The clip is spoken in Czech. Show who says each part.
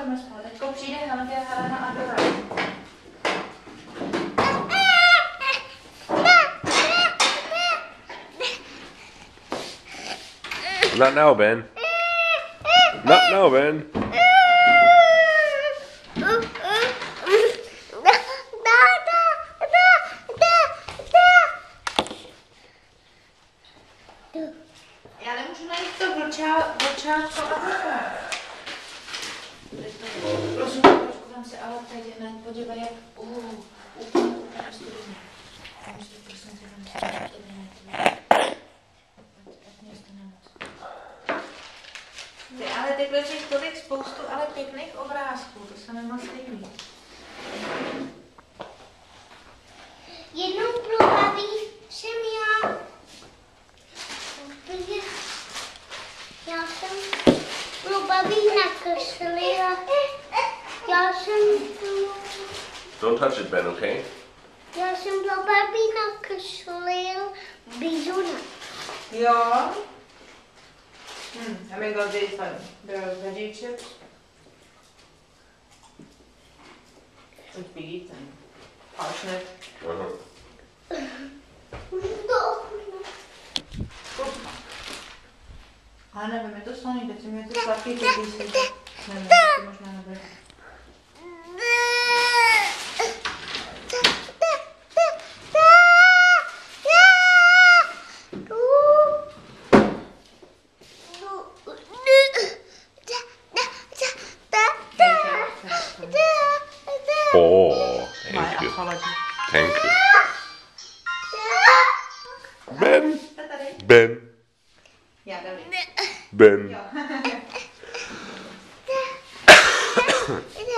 Speaker 1: budeme spát. Teďko přijde Helena a Dora.
Speaker 2: Not now, Ben. Not now, Ben.
Speaker 1: Já nemůžu najít to vlčátko a vlka. Prosím, trošku tam se ale teď hned podívej, jak úplně studený. Tam si to prosím se tam studený. Ale teď leží tolik spoustu ale pěkných obrázků, to se mi moc líbí.
Speaker 3: Jednou pro baví jsem já jsem pro baví nakreslila. Já jsem
Speaker 2: Don't touch it, Ben, okay?
Speaker 3: já jsem pro baví nakreslil bizuna.
Speaker 1: Jo. And we got these the veggie chips with beets and parsnip. Ale nevím, je to slaný, teď mi je to sladký, když si nevím, to možná nebude.
Speaker 2: Oh, thank you. Thank you. Ben. Ben.
Speaker 1: Já David.
Speaker 2: Ben.
Speaker 1: Jo.